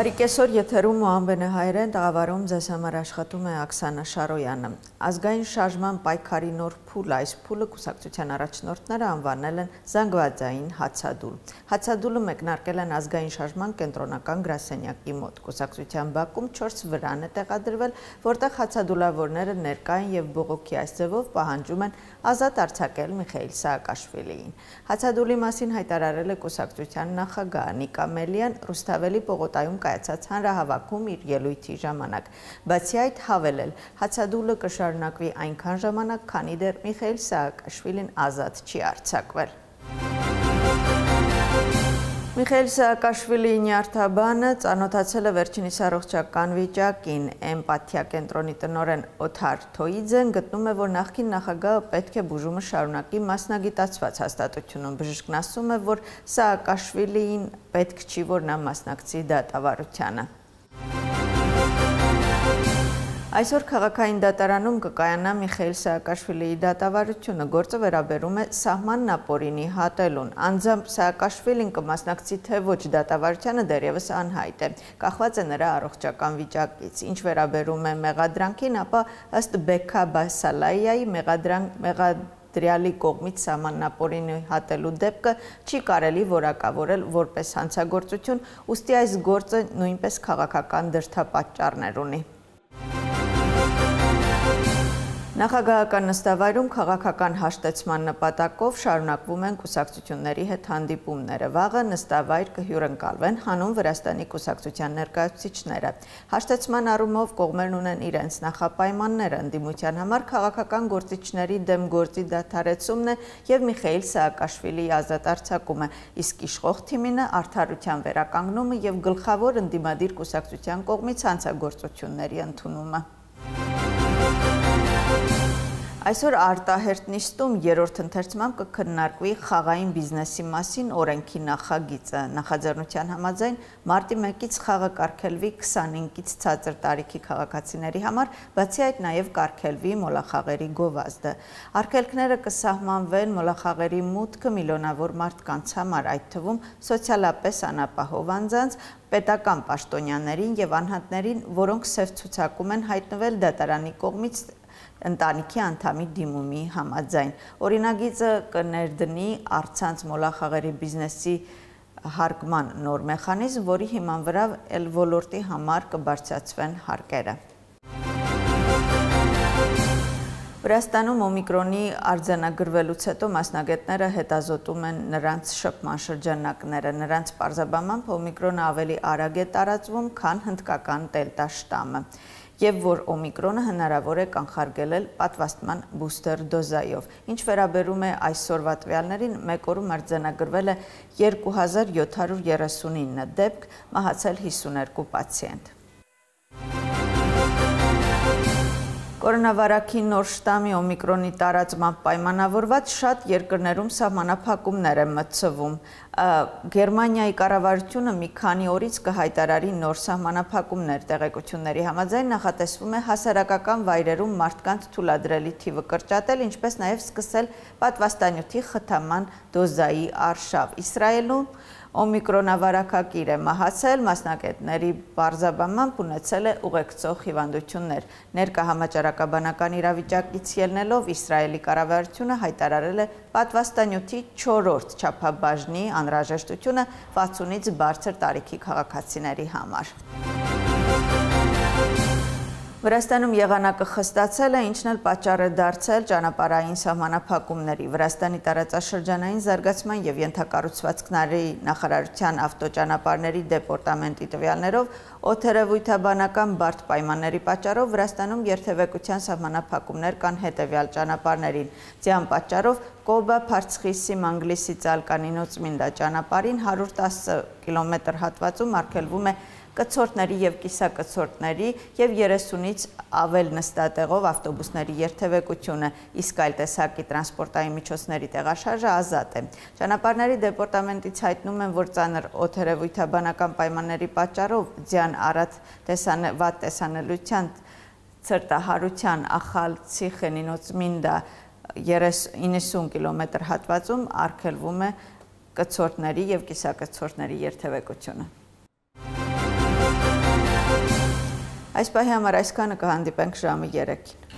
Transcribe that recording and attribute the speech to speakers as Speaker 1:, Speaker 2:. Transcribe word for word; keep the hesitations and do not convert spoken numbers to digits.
Speaker 1: Բարի կեսօր, եթերում ՄՈԱՄԲԵ-ն է հայերեն, տաղավարում ձեզ համար աշխատում է Աքսանա Շարոյանը։ Ազգային շարժման պայքարի նոր փուլ, այս փուլը կուսակցության առաջնորդները անվանել են զանգվածային հացադուլ։ Հացադուլը մեկնարկել են ազգային շարժման կենտրոնական գրասենյակի մոտ։ Կուսակցության բակում չորս վրան է տեղադրվել, որտեղ հացադուլավորները ներկա են եւ բողոքի այս ձևով պահանջում են ազատ արձակել Միխայիլ Սաակաշվիլիին։ Հացադուլի մասին հայտարարել է կուսակցության նախագահ Նիկա Մելիան Ռուսթավելի պողոտայում կայացած հանրահավաքում իր ելույթի ժամանակ, բացի այդ հավելել, հացադուլը կշարունակվի այնքան ժամանակ, քանի դեռ Միխայիլ Սաակաշվիլին ազատ չի արձակվել։ Միխայիլ Սաակաշվիլիի նյարդաբանը ծանոթացել է վերջինիս առողջական վիճակին։ Էմպաթիա կենտրոնի տնօրեն Օթար Թոիձեն գտնում է, որ նախկին նախագահը պետք է բուժումը շարունակի մասնագիտացված հաստատությունում։ Բժիշկն ասում է, որ Սաակաշվիլիին պետք չի, որ նա մասնակցի դատավարությանը։ Այսօր քաղաքային դատարանում կկայանա Միխայիլ Սաակաշվիլիի դատավարությունը, գործը վերաբերում է սահմանն ապօրինի հատելուն։ Անձամբ Սաակաշվիլին կմասնակցի թե ոչ դատավարությանը դեռևս անհայտ է, կախված է նրա առողջական վիճակից։ Ինչ վերաբերում է մեղադրանքին, ապա ըստ Բեքա Բասալայայի մեղադրյալի կողմից սահմանապորինի հատելու դեպքը չի կարելի որակավորել որպես հանցագործություն, ուստի այս գործը նույնպես քաղաքական դրդապատճառներ ունի։ Նախագահական նստավայրում քաղաքական հաշտեցման նպատակով շարունակվում են կուսակցությունների հետ հանդիպումները։ Վաղը նստավայր կհյուրընկալվեն հանուն Վրաստանի կուսակցության ներկայացուցիչները։ Հաշտեցման առումով կողմերն ունեն իրենց նախապայմանները, ընդդիմության համար քաղաքական գործիչների դեմ գործի դադարեցումն է եւ Միխայիլ Սաակաշվիլիի ազատ արձակումը, իսկ իշխող թիմինը արդարության վերականգնումը եւ գլխավոր ընդդիմադիր կուսակցության կողմից հանցագործությունների ընդունումը։ Այսօր արտահերտ նիստում երրորդ ընթերցմամբ կքննարկվի խաղային բիզնեսի մասին օրենքի նախագիծը։ Նախաձեռնության համաձայն մարտի մեկից խաղը կարգելվի քսանհինգից ցածր տարիքի քաղաքացիների համար, բացի այդ նաև կարգելվի մոլախաղերի գովազդը։ Արգելքները կսահմանվեն մոլախաղերի մուտքը միլիոնավոր մարդկանց համար, այդ թվում սոցիալապես անապահով անձանց, պետական պաշտոնյաներին եւ անհատներին, որոնք սև ցուցակում են հայտնվել դատարանի կողմից ընտանիքի անդամի դիմումի համաձայն։ Օրինագիծը կներդնի առցանց մոլախաղերի բիզնեսի հարգման նոր մեխանիզմ, որի հիման վրա էլ ոլորտի համար կբարձրացվեն հարկերը։ Վրաստանում օմիկրոնի արձանագրվելուց հետո մասնագետները հետազոտում են նրանց շփման շրջանակները։ Նրանց պարզաբանմամբ օմիկրոնը ավելի արագ է տարածվում, քան հնդկական դելտա շտամը, եւ որ օմիկրոնը հնարավոր է կանխարգելել պատվաստման բուստեր դոզայով։ Ինչ վերաբերում է այսօրվա տվյալներին, մեկ օրում արձանագրվել է երկու հազար յոթ հարյուր երեսունինը դեպք, մահացել հիսուներկու պացիենտ։ Կորոնավիրուսի նոր շտամի օմիկրոնի տարածմամբ պայմանավորված շատ երկրներում սահմանափակումներ են մտցվում։ Գերմանիայի կառավարությունը մի քանի օրից կհայտարարի նոր սահմանափակումներ։ Տեղեկությունների համաձայն նախատեսվում է հասարակական վայրերում մարդկանց թույլատրելի թիվը կրճատել, ինչպես նաև սկսել պատվաստանյութի խթանման դոզայի արշավ։ Իսրայելում օմիկրոնավարակակիր է մահացել, մասնագետների պարզաբանմամբ ունեցել է ուղեկցող հիվանդություններ։ Ներկա համաճարակաբանական իրավիճակից ելնելով Իսրայելի կառավարությունը հայտարարել է պատվաստանյութի չորրորդ չափաբաժնի անհրաժեշտությունը վաթսունից բարձր տարիքի քաղաքացիների համար։ Վրաստանում եղանակը խստացել է, ինչն էլ պատճառ է դարձել ճանապարհային սահմանափակումների։ Վրաստանի տարածաշրջանային զարգացման եւ ենթակառուցվածքների նախարարության ավտոճանապարհների դեպարտամենտի տվյալներով օդերևույթաբանական բարդ պայմանների պատճառով Վրաստանում երթևեկության սահմանափակումներ կան հետեւյալ ճանապարհներին։ Ձյան պատճառով Կոբա Փարցխիսի Մանգլիսի Ծալկանինոց Մինդա ճանապարհին հարյուր տասը կիլոմետր հատվածում արգելվում է կցորդների եւ կիսակցորդների եւ երեսունից ավել նստատեղով ավտոբուսների երթևեկությունը, իսկ այլ տեսակի տրանսպորտային միջոցների տեղաշարժը ազատ է։ Ճանապարհների դեպարտամենտից հայտնում են, որ ծանր օդերևույթաբանական պայմանների պատճառով ձյան առատ վատ տեսանելիության ցրտահարության Ախալ Ցիխենինոց Մինդա իննսուն կիլոմետր հատվածում արգելվում է կցորդների եւ կիսակցորդների երթևեկությունը։ Այս պահի համար այսքանը, կհանդիպենք ժամը երեքին։